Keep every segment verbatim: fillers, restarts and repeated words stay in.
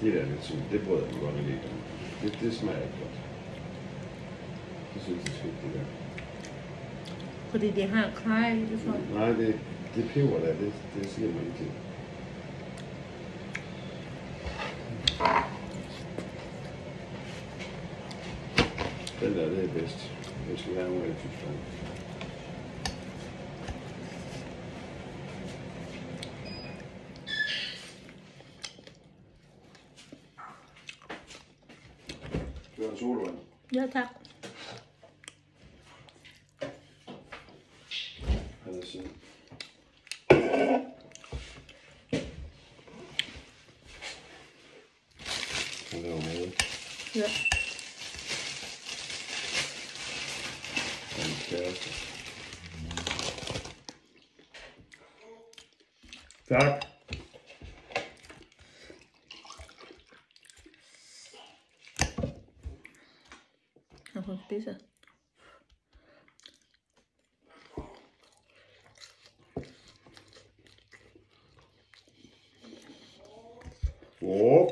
Det der lidt sådan, det bryder jeg mig godt lidt om. Det, det smager ikke godt. Det synes jeg skidt, det der. Fordi det har kaj, det tror. Nej, det, det peber der, det, det siger man ikke til. Den der, det er bedst. Det skal være noget i Tyskland. Skal du have en sodavand? Ja, tak. Han er sådan. Han laver mad. Ja. Hans kæreste. Tak. Jeg får spise. Åh.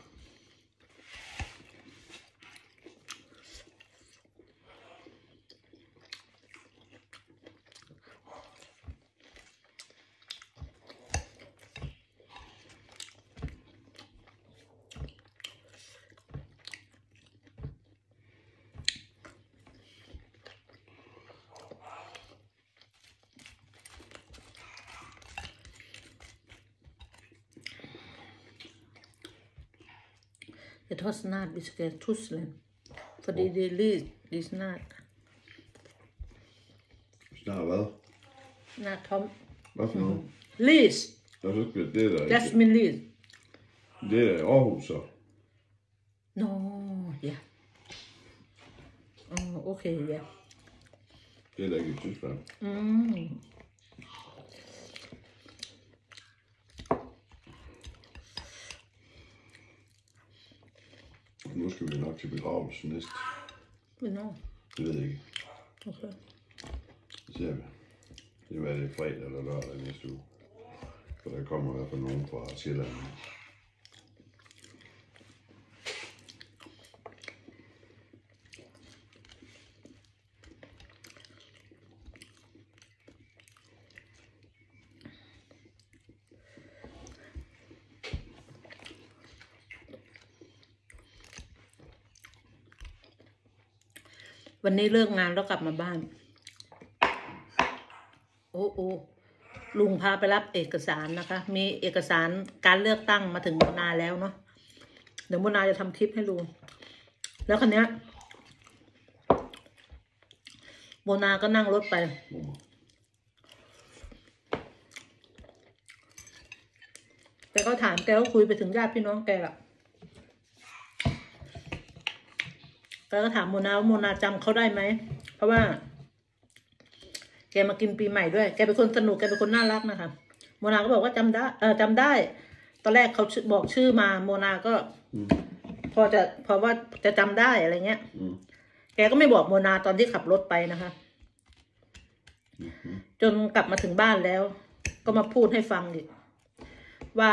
Jeg tror snart, vi skal til Tyskland. Fordi det er lige, lige snart. Snart hvad? Snart tom. Hvad for noget? Lis. Og så skal det der. Jasmin Lis. Det er Aarhus så. Nå, ja. Oh, okay, ja. Det er da ikke i Tyskland. Mm. Nu skal vi nok til begravelse næste. Hvornår? Det ved jeg ikke. Okay. Det ser vi. Det var det fredag eller lørdag næste uge. For der kommer i hvert fald nogen fra Sjælland. วันนี้เลิกงานแล้วกลับมาบ้าน โอ้โอ้ลุงพาไปรับเอกสารนะคะ มีเอกสารการเลือกตั้งมาถึงโมนาแล้วเนาะ เดี๋ยวโมนาจะทำคลิปให้ลุง แล้วคันนี้โมนาก็นั่งรถไป แกก็ถามแกก็คุยไปถึงญาติพี่น้องแกละแกก็ถามโมนาว่าโมนาจำเขาได้ไหม เพราะว่าแกมากินปีใหม่ด้วย แกเป็นคนสนุก แกเป็นคนน่ารักนะคะ โมนาก็บอกว่าจำได้ เออจำได้ ตอนแรกเขาบอกชื่อมา โมนาก็พอจะพอว่าจะจำได้อะไรเงี้ย แกก็ไม่บอกโมนาตอนที่ขับรถไปนะคะ จนกลับมาถึงบ้านแล้ว ก็มาพูดให้ฟังอีกว่า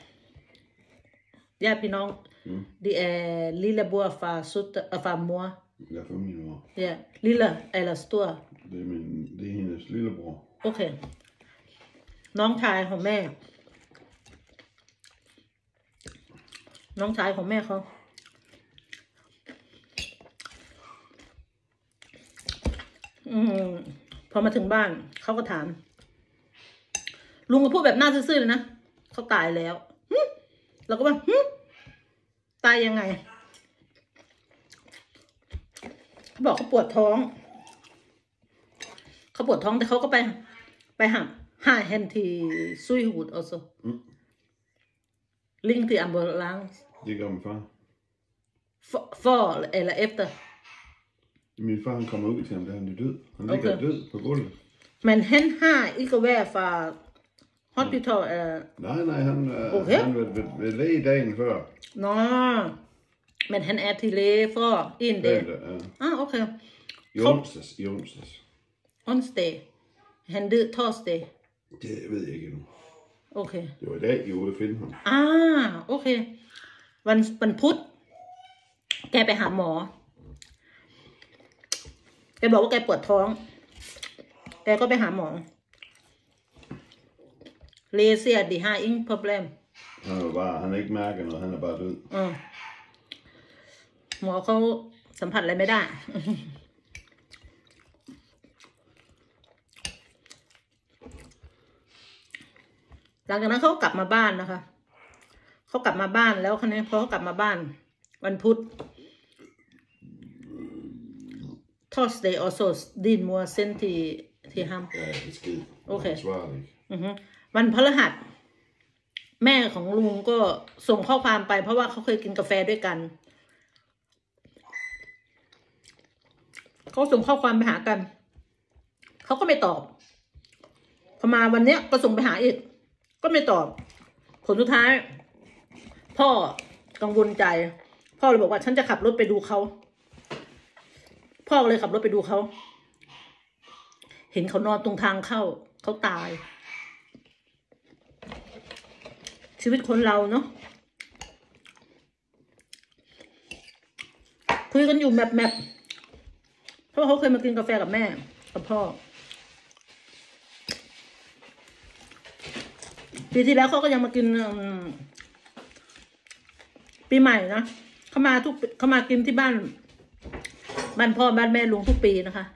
ญาติพี่น้องดีเอลิลาบัวฟาสุดฟามัว Ja, for min mor. ja lilla eller stor Det er, min, det er hendes lillebror. โอเค น้องชายของแม่ น้องชายของแม่เขาอืมพอมาถึงบ้านเขาก็ถาม ลุงก็พูดแบบหน้าซื่อๆเลยนะเขาตายแล้วเราก็ว่าตายยังไงเขาบอกเขาปวดท้องเขาปวดท้องแต่เขาก็ไปไปหาหาเฮนทีซุยหูดเอาซะลิงที่อัมเบอร์ลัง Det gør min far. for eller efter Min far han kommer ud til ham, da han er død. Han ligger Okay. død på gulvet. men han har ikke været fra hospital uh, Nej, nej, han, øh, Okay. han var ved, ved læge dagen før. nå men han er til læge for en dag Fredag, ja. ah okay I onsdags, i onsdags. onsdag han død torsdag Det ved jeg ikke endnu. okay Det var i dag, de var ude at finde ham. ah okay วันวันพุธแกไปหาหมอแกบอกว่าแกปวดท้องแกก็ไปหาหมอเลเซียดีห้าอิงพอแบลม Han var bare, han er ikke mærker noget, han er bare død. อืมหมอเขาสัมผัสอะไรไม่ได้ หลังจากนั้นเขากลับมาบ้านนะคะเขากลับมาบ้านแล้วคันนี้พอเขากลับมาบ้านวันพุธ Thursday also din mor send til til ham Ja, besked. Okay. Han svarer ikke. อือฮึวันพฤหัสแม่ของลุงก็ส่งข้อความไปเพราะว่าเขาเคยกินกาแฟด้วยกันเขาส่งข้อความไปหากันเขาก็ไม่ตอบพอมาวันเนี้ยก็ส่งไปหาอีกก็ไม่ตอบผลสุดท้ายพ่อกังวลใจพ่อเลยบอกว่าฉันจะขับรถไปดูเขาพ่อเลยขับรถไปดูเขาเห็นเขานอนตรงทางเข้าเขาตายชีวิตคนเราเนาะคุยกันอยู่แมปแมปเพราะเขาเคยมากินกาแฟกับแม่กับพ่อปีที่แล้วเขาก็ยังมากินปีใหม่นะเขามาทุกเขามากินที่บ้านบ้านพ่อบ้านแม่ลุงทุกปีนะคะ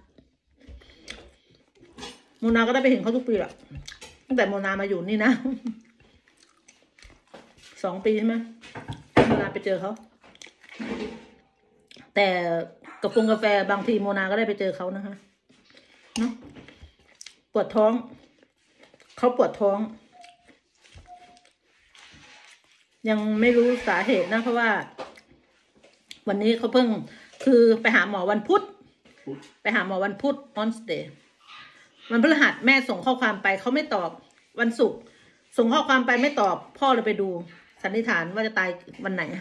โมนาก็ได้ไปเห็นเขาทุกปีแหละตั้งแต่โมนามาอยู่นี่นะสองปีใช่ไหมโมนาไปเจอเขาแต่กาแฟกาแฟบางทีโมนาก็ได้ไปเจอเขานะคะเนาะปวดท้องเขาปวดท้องยังไม่รู้สาเหตุนะเพราะว่าวันนี้เขาเพิ่งคือไปหาหมอวันพุธไปหาหมอวันพุธ Wednesday วันพฤหัสแม่ส่งข้อความไปเขาไม่ตอบวันศุกร์ส่งข้อความไปไม่ตอบพ่อเลยไปดูสันนิษฐานว่าจะตายวันไหน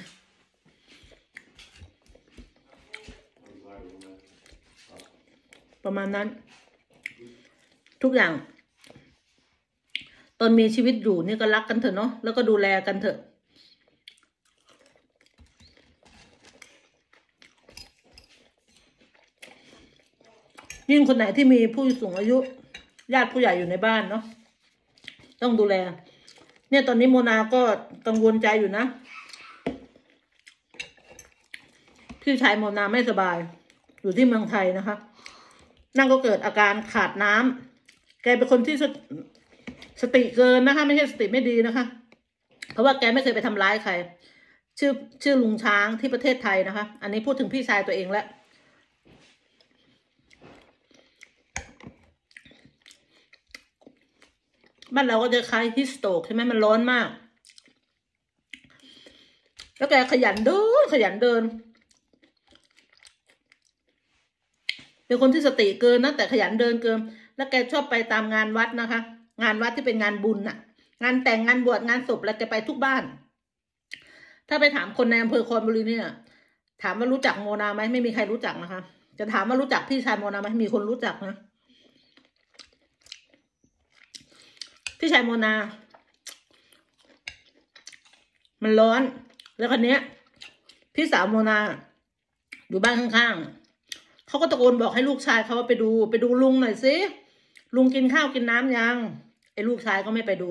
ประมาณนั้นทุกอย่างตอนมีชีวิตอยู่นี่ก็รักกันเถอะเนาะแล้วก็ดูแลกันเถอะยิ่งคนไหนที่มีผู้สูงอายุญาติผู้ใหญ่อยู่ในบ้านเนาะต้องดูแลเนี่ยตอนนี้โมนาก็กังวลใจอยู่นะพี่ชายโมนาไม่สบายอยู่ที่เมืองไทยนะคะนั่นก็เกิดอาการขาดน้ำแกเป็นคนที่สสติเกินนะคะไม่ใช่สติไม่ดีนะคะเพราะว่าแกไม่เคยไปทำร้ายใครชื่อชื่อลุงช้างที่ประเทศไทยนะคะอันนี้พูดถึงพี่ชายตัวเองแล้วบ้านเราก็จะคล้ายฮิสโตกใช่ไหมมันร้อนมากแล้วแกขยันเดินขยันเดินเป็นคนที่สติเกินนะแต่ขยันเดินเกินแล้วแกชอบไปตามงานวัดนะคะงานวัดที่เป็นงานบุญน่ะงานแต่งงานบวชงานศพแล้วแกไปทุกบ้านถ้าไปถามคนในอำเภอคอนบุรีเนี่ยถามว่ารู้จักโมนาไหมไม่มีใครรู้จักนะคะจะถามว่ารู้จักพี่ชายโมนาไหมมีคนรู้จักนะพี่ชายโมนามันร้อนแล้วคนนี้พี่สาวโมนาอยู่บ้านข้างๆเขาก็ตะโกนบอกให้ลูกชายเขาว่าไปดูไปดูลุงหน่อยสิลุงกินข้าวกินน้ำยังไอ้ลูกชายก็ไม่ไปดู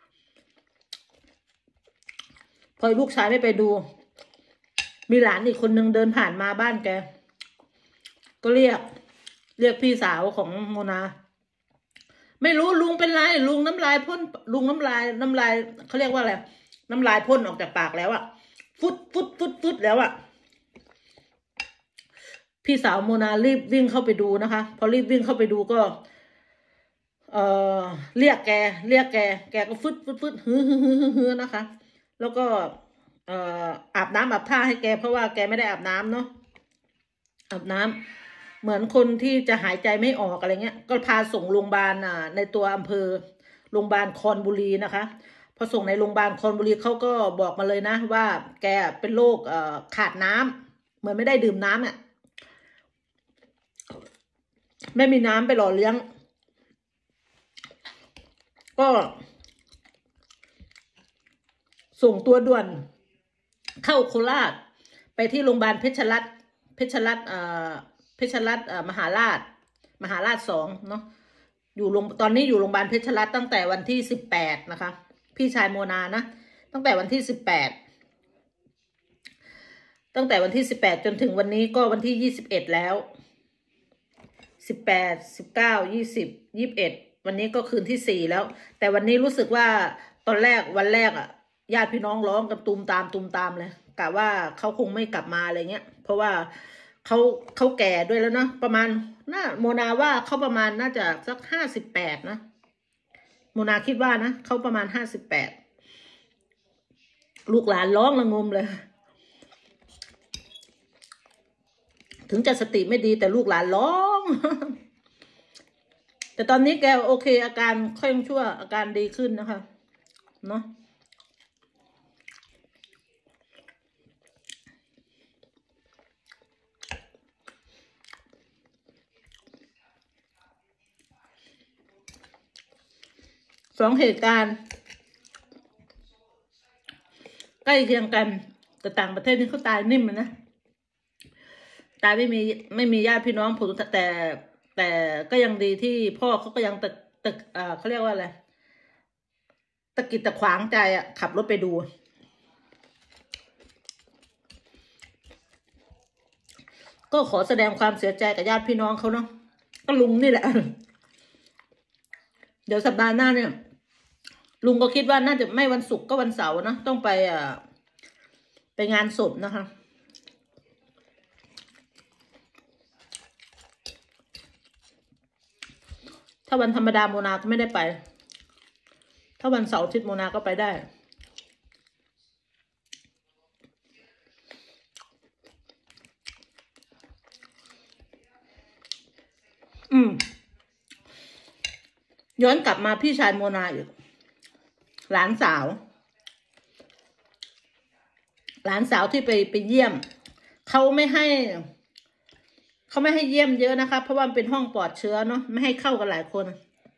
พอลูกชายไม่ไปดูมีหลานอีกคนนึงเดินผ่านมาบ้านแกก็เรียกเรียกพี่สาวของโมนาไม่รู้ลุงเป็นไรลุงน้ำลายพ่นลุงน้ำลายน้ำลายเขาเรียกว่าอะไรน้ำลายพ่นออกจากปากแล้วอะฟุดฟุดฟุดฟุดแล้วอะพี่สาวโมนารีบวิ่งเข้าไปดูนะคะพอรีบวิ่งเข้าไปดูก็เอ่อเรียกแกเรียกแกแกก็ฟึดฟึดฟึดฮือฮือฮือฮือนะคะแล้วก็เอ่ออาบน้ำอาบท่าให้แกเพราะว่าแกไม่ได้อาบน้ำเนาะอาบน้ำเหมือนคนที่จะหายใจไม่ออกอะไรเงี้ยก็พาส่งโรงพยาบาลอ่าในตัวอำเภอโรงพยาบาลคอนบุรีนะคะพอส่งในโรงพยาบาลคอนบุรีเขาก็บอกมาเลยนะว่าแกเป็นโรคเอ่อขาดน้ำเหมือนไม่ได้ดื่มน้ำเนี่ยไม่มีน้ำไปหล่อเลี้ยงก็ส่งตัวด่วนเข้าโคราชไปที่โรงพยาบาลเพชรรัตน์เพชรรัตน์เอ่อเพชรรัตน์เอ่อมหาราชมหาราชสองเนาะอยู่โรงตอนนี้อยู่โรงพยาบาลเพชรรัตน์ตั้งแต่วันที่สิบแปดนะคะพี่ชายโมนานะตั้งแต่วันที่สิบแปดตั้งแต่วันที่สิบแปดจนถึงวันนี้ก็วันที่ยี่สิบเอ็ดแล้วสิบแปดสิบเก้ายี่สิบยี่สิบเอ็ดวันนี้ก็คืนที่สี่แล้วแต่วันนี้รู้สึกว่าตอนแรกวันแรกอ่ะญาติพี่น้องร้องกันตูมตามตูมตามเลยกะว่าเขาคงไม่กลับมาอะไรเงี้ยเพราะว่าเขาเขาแก่ด้วยแล้วเนาะประมาณน่าโมนาว่าเขาประมาณน่าจะสักห้าสิบแปดนะโมนาคิดว่านะเขาประมาณห้าสิบแปดลูกหลานร้องระงมเลยถึงจะสติไม่ดีแต่ลูกหลานร้องแต่ตอนนี้แกโอเคอาการค่อยชั่วอาการดีขึ้นนะคะเนาะสองเหตุการณ์ใกล้เคียงกันแต่ต่างประเทศนี่เขาตายนิ่มนะตายไม่มีไม่มีญาติพี่น้องผมแต่แต่ก็ยังดีที่พ่อเขาก็ยังตะตะเอ่อเขาเรียกว่าอะไรตะกิดตะขวางใจอ่ะขับรถไปดูก็ขอแสดงความเสียใจกับญาติพี่น้องเขาเนาะก็ลุงนี่แหละเดี๋ยวสัปดาห์หน้าเนี่ยลุงก็คิดว่าน่าจะไม่วันศุกร์ก็วันเสาร์นะต้องไปอ่าไปงานศพนะคะถ้าวันธรรมดาโมนาก็ไม่ได้ไปถ้าวันเสาร์อาทิตย์โมนาก็ไปได้อืมย้อนกลับมาพี่ชายโมนาอีกหลานสาวหลานสาวที่ไปไปเยี่ยมเขาไม่ให้เขาไม่ให้เยี่ยมเยอะนะคะเพราะว่ามันเป็นห้องปลอดเชื้อเนาะไม่ให้เข้ากันหลายคน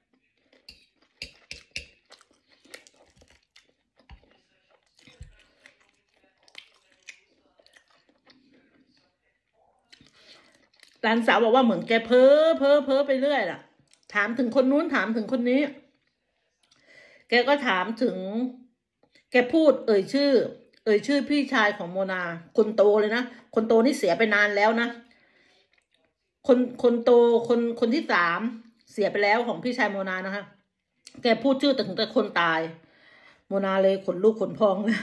หลานสาวบอกว่าเหมือนแกเพ้อเพ้อเพ้อไปเรื่อยล่ะถามถึงคนนู้นถามถึงคนนี้แกก็ถามถึงแกพูดเอ่ยชื่อเอ่ยชื่อพี่ชายของโมนาคนโตเลยนะคนโตนี่เสียไปนานแล้วนะคนคนโตคนคนที่สามเสียไปแล้วของพี่ชายโมนานะคะแกพูดชื่อแต่ถึงแต่คนตายโมนาเลยขนลุกขนพองนะ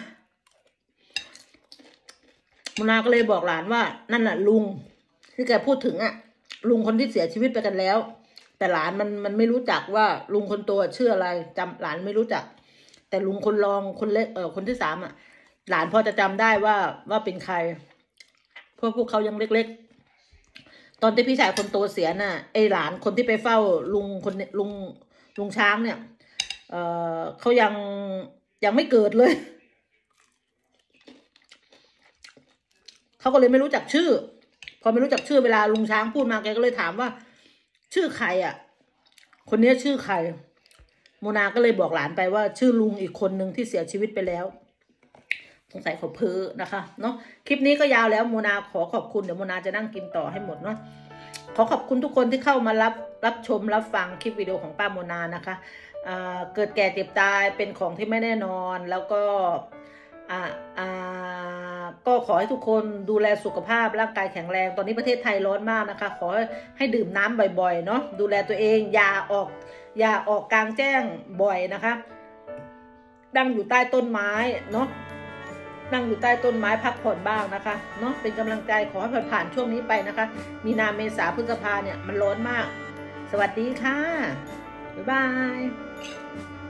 โมนาก็เลยบอกหลานว่านั่นน่ะลุงที่แกพูดถึงอ่ะลุงคนที่เสียชีวิตไปกันแล้วแต่หลานมันมันไม่รู้จักว่าลุงคนโตชื่ออะไรจำหลานไม่รู้จักแต่ลุงคนรองคนเล็กเออคนที่สามอ่ะหลานพอจะจำได้ว่าว่าเป็นใครเพราะพวกเขายังเล็กๆตอนที่พี่ชายคนโตเสียน่ะไอหลานคนที่ไปเฝ้าลุงคนลุงลุงช้างเนี่ยเออเขายังยังไม่เกิดเลยเขาก็เลยไม่รู้จักชื่อพอไม่รู้จักชื่อเวลาลุงช้างพูดมาแกก็เลยถามว่าชื่อใครอ่ะคนนี้ชื่อใครโมนาก็เลยบอกหลานไปว่าชื่อลุงอีกคนหนึ่งที่เสียชีวิตไปแล้วสงสัยเขาเพ้อนะคะเนาะคลิปนี้ก็ยาวแล้วโมนาขอขอบคุณเดี๋ยวโมนาจะนั่งกินต่อให้หมดเนาะขอขอบคุณทุกคนที่เข้ามารับรับชมรับฟังคลิปวิดีโอของป้าโมนานะคะเกิดแก่เจ็บตายเป็นของที่ไม่แน่นอนแล้วก็อ่าอ่าก็ขอให้ทุกคนดูแลสุขภาพร่างกายแข็งแรงตอนนี้ประเทศไทยร้อนมากนะคะขอให้ดื่มน้ำบ่อยๆเนาะดูแลตัวเองอย่าออกอย่าออกกลางแจ้งบ่อยนะคะนั่งอยู่ใต้ต้นไม้เนาะนั่งอยู่ใต้ต้นไม้พักผ่อนบ้างนะคะเนาะเป็นกำลังใจขอให้ผ่านช่วงนี้ไปนะคะมีนาเมษาพฤษภาเนี่ยมันร้อนมากสวัสดีค่ะบ๊ายบาย